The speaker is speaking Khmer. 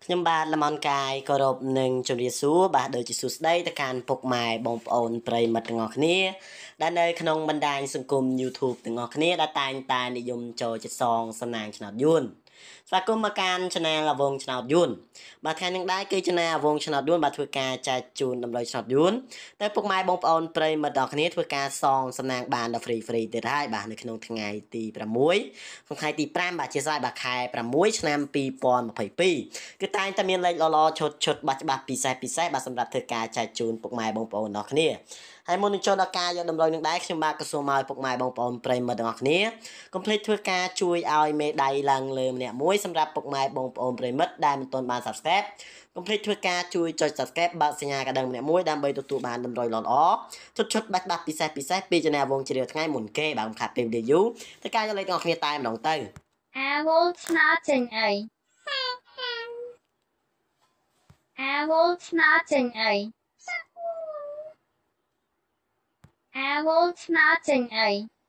ខ្ញុំបាទលំអរកាយគោរពនឹងជម្រាបសួរបាទដូចជាសួស្តីទៅកាន់ពុកម៉ែបងប្អូនប្រិយមិត្តទាំងអស់គ្នាដែលនៅក្នុងបណ្ដាញសង្គម YouTube ទាំងអស់គ្នាដែលតែងតែនិយមចូលចិត្តសងសំណាងឆ្នោតយួនស្វាគមន៍មកកាន់ Channel អវងឆ្នោតយួនបាទថ្ងៃនេះដែរគឺ Channel អវងឆ្នោតយួនបាទធ្វើការចែកជូនតម្រុយឆ្នោតយួនទៅពុកម៉ែបងប្អូនប្រិយមិត្តទាំងអស់គ្នាធ្វើការសងសំណាងបានដល់ free ទៀតហើយបាទនៅក្នុងថ្ងៃទី6ថ្ងៃទី5បាទជាស្អែកបាទខែ6ឆ្នាំ2022គឺតែងតែមានលេខល្អៗឈុតច្បាស់ពិសេសបាទសម្រាប់ធ្វើការចែកជូនពុកម៉ែបងប្អូនទាំងអស់គ្នាហើយមុននឹងចូលដល់ការយកតម្រុយនឹងដែរខ្ញុំបាទក៏សូមឲ្យពុកម៉ែបងប្អូនប្រិយមិត្តទាំងអស់គ្នាកុំភ្លេចធ្វើការជួយឲ្យមេដៃឡើងលើម្នាក់មួយសម្រាប់ពុកម៉ែបងប្អូនប្រិយមិត្តដែលមិនទាន់បាន Subscribe កុំភ្លេចធ្វើការជួយចុច Subscribe បើកសញ្ញាកណ្ដឹងម្នាក់មួយដើម្បីទទួលបានតម្រុយល្អៗឈុតបាច់ពិសេសពី Channel វងជ្រាវថ្ងៃមុនគេបាទខ្ញុំខាត់ពេលវីដេអូធ្វើការយកលេខទាំងអស់គ្នាតែម្ដងទៅអាវលឆ្នោតចេញអីអាវលឆ្នោតចេញអីអាវលឆ្នោតចេញអី